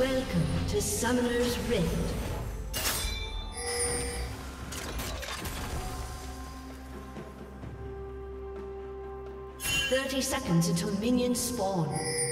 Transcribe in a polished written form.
Welcome to Summoner's Rift. "30 seconds until minions spawn.